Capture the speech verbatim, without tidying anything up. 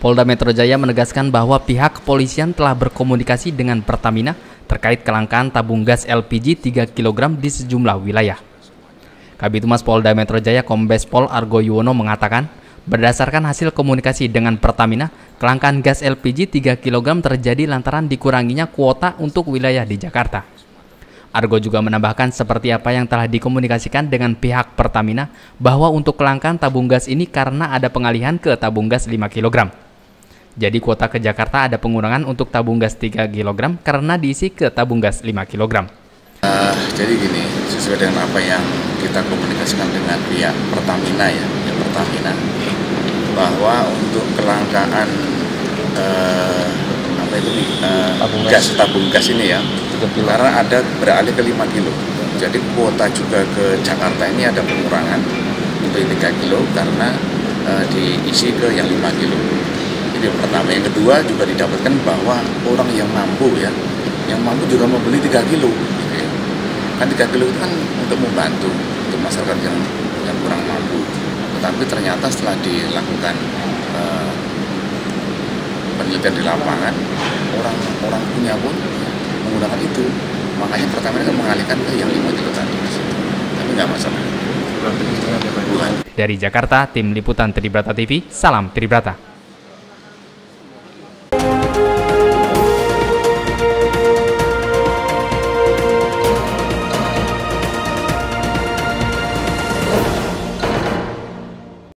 Polda Metro Jaya menegaskan bahwa pihak kepolisian telah berkomunikasi dengan Pertamina terkait kelangkaan tabung gas L P G tiga kilogram di sejumlah wilayah. Kabid Humas Polda Metro Jaya Kombes Pol Argo Yuwono mengatakan, berdasarkan hasil komunikasi dengan Pertamina, kelangkaan gas L P G tiga kilogram terjadi lantaran dikuranginya kuota untuk wilayah di Jakarta. Argo juga menambahkan seperti apa yang telah dikomunikasikan dengan pihak Pertamina bahwa untuk kelangkaan tabung gas ini karena ada pengalihan ke tabung gas lima kilogram. Jadi kuota ke Jakarta ada pengurangan untuk tabung gas tiga kilogram karena diisi ke tabung gas lima kilogram. Uh, jadi gini, sesuai dengan apa yang kita komunikasikan dengan pihak Pertamina ya, ya Pertamina, bahwa untuk kelangkaan uh, apa itu uh, tabung gas tabung gas ini ya, karena ada beralih ke lima kilo. Jadi kuota juga ke Jakarta ini ada pengurangan untuk tiga kilo karena uh, diisi ke yang lima kilo. Jadi yang pertama, yang kedua juga didapatkan bahwa orang yang mampu ya, yang mampu juga membeli tiga kilo. Gitu ya. Kan tiga kilo itu kan untuk membantu untuk masyarakat yang yang kurang mampu. Tetapi ternyata setelah dilakukan uh, penelitian di lapangan, orang-orang punya pun menggunakan itu, makanya Pertamina kan mengalihkan ke yang lima kilo tadi, tapi nggak masalah. Dari Jakarta, tim liputan Tribrata T V, salam Tribrata.